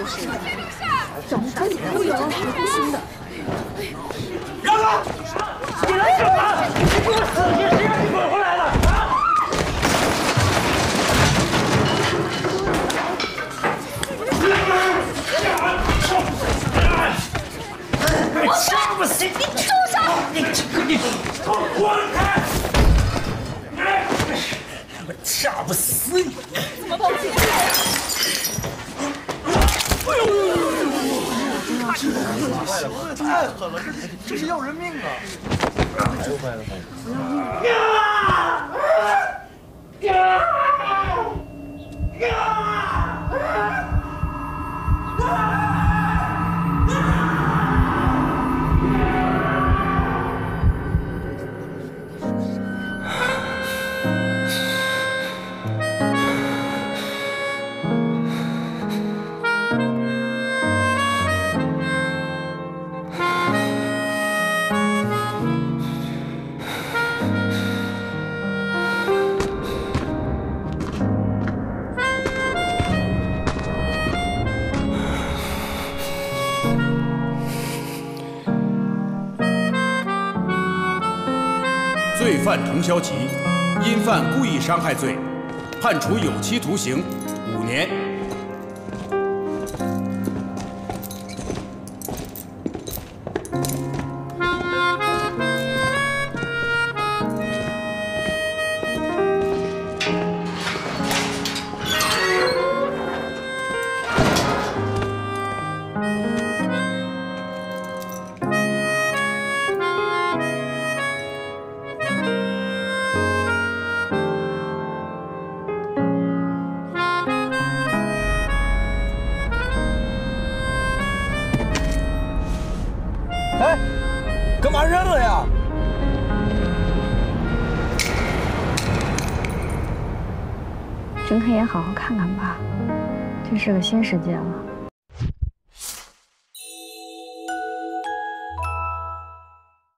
找不着你都有，新的。 让开！你来干嘛？你给我死去！谁让你滚回来的？啊！我掐不死你！住手！你滚开！我掐不死你！ 怎么报警？ 哎呦！ 太狠了，这是要人命啊！ 罪犯滕潇奇因犯故意伤害罪，判处有期徒刑5年。 哎，干嘛扔了呀？ 睁开眼好好看看吧，这是个新世界了。